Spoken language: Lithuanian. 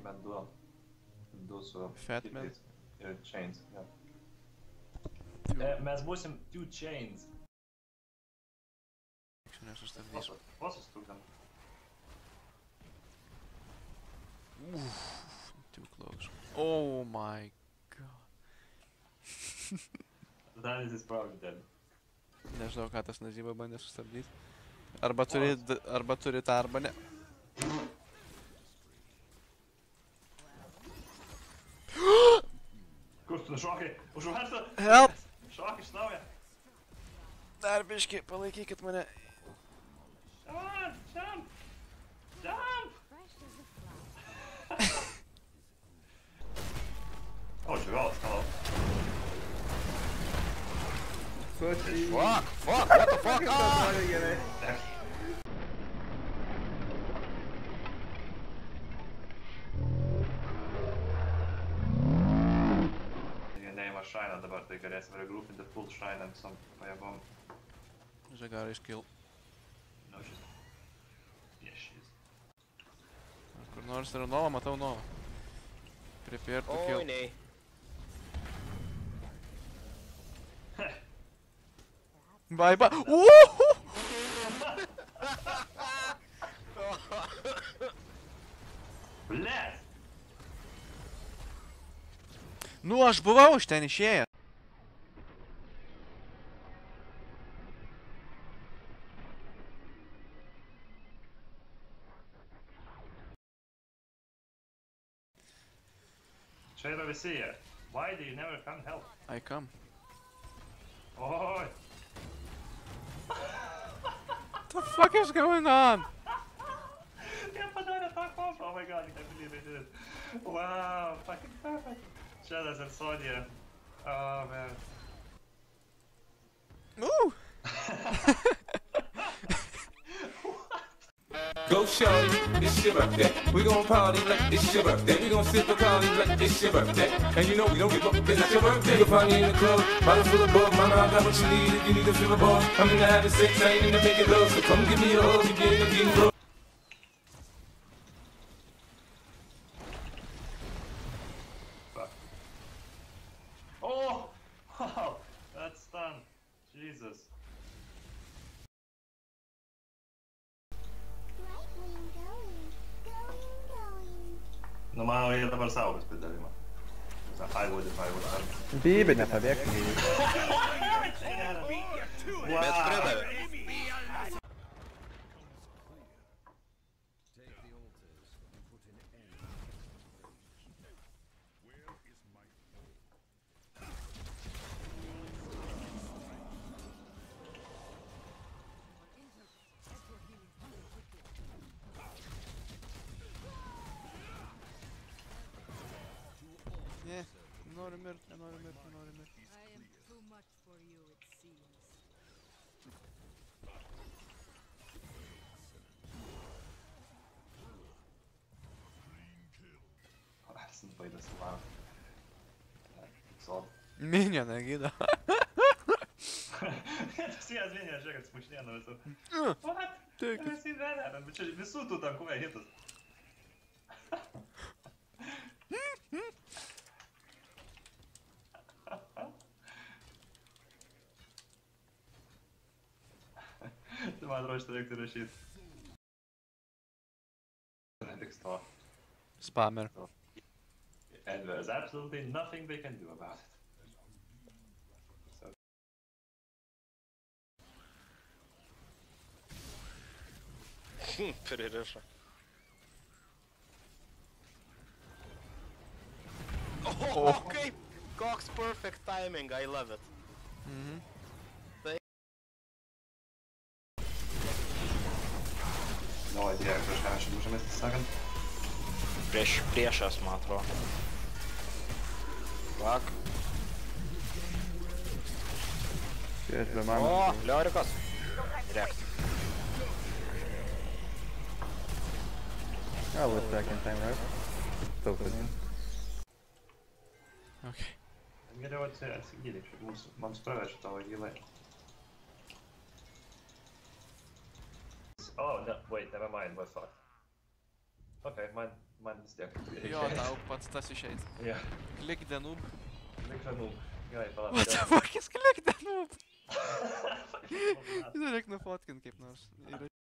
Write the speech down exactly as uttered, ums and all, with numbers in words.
Fatman du. Du su... Fatman? Ir Chains, jo. Two. E, mes būsim Two Chains. Čia nesustabdysiu. Vos sustukdam. Uff, too close. Oh my god. That is his probably dead. Nežinau, ką tas Nazyba bandė sustabdyti. Arba turi, d- arba turi tą, arba ne. Kur tu šokai? Užuverta? Help! Šok iš naujo. Dar biški, palaikykit mane. Come on, jump! Jump! Oh, Javel, hello. Pussy. Fuck, fuck, what the fuck? Ah! Neima šainą dabar, tai galėsim regrupinti full šainą visom pajėgom. Žagar iškil. No, šis. Yes, šis. Kur nors yra Nova, matau Nova. Prepare to Oi, kill. nei. Bye bye. Uuuu! Blet! Nu, aš buvau iš ten išėjęs. Čia yra visi jie. Why do you never come help? I come. Oi! What the fuck is going on? Jie padarė tą kompą, oh my god, I can't believe they did it. Wow, fucking perfect. Shadows and Sonya. Oh man. Ooh! Go shorty, it's your birthday. We gon' party like it's your birthday. We gon' sip Bacardi like it's your birthday. And you know we don't give up, it's not your birthday. You'll find me in the club, bottle full of bug. Mama, I got what you need if you need to feel a buzz. I'm in the having sex, I ain't in the making love. So come give me a hug if you ain't getting rough. Fuck. Oh! Wow! That's stun. Jesus. Nu, manau, jie dabar saugos pridavimą. I would if I would have. Bibi, nepabėgk. Bet pridavė. Ne, noriu mirt, nenoriu mirt, nenoriu mirt. I am too much for you, it seems. Arsen baidas man. Sod. Minionai gydo. Tas jas vienė, žiūrėk, kad smušinė nuo visų. What? Take it. Visi vedė, bet čia visų tų tankuoja hitus. Tai man atrodo, šitą reiktų rašyti. Netiks to. Spammer. And there's absolutely nothing they can do about it. So. Pririšo. Oh, kaip! Koks perfect timing, I love it. Mhm. No idea, prieš ką aš mūžėmės, tai sakant. Prieš priešas, man atrodo. Fuck. Švies be O, mano. Liorikas. Rekt. I was second time, right? So good. Okay. Geriau atsigydėk, mūsų, man spravešiu tavo gilai. Oh, no, wait, never mind, we're fucked. Okay, mine. Man vis tiek. Jo, tau pats tas išeis. Jo, Klik the noob. likra noob. Gerai, What palauk. the fuck is klik the noob? Reikia nufotkint kaip nors. Yra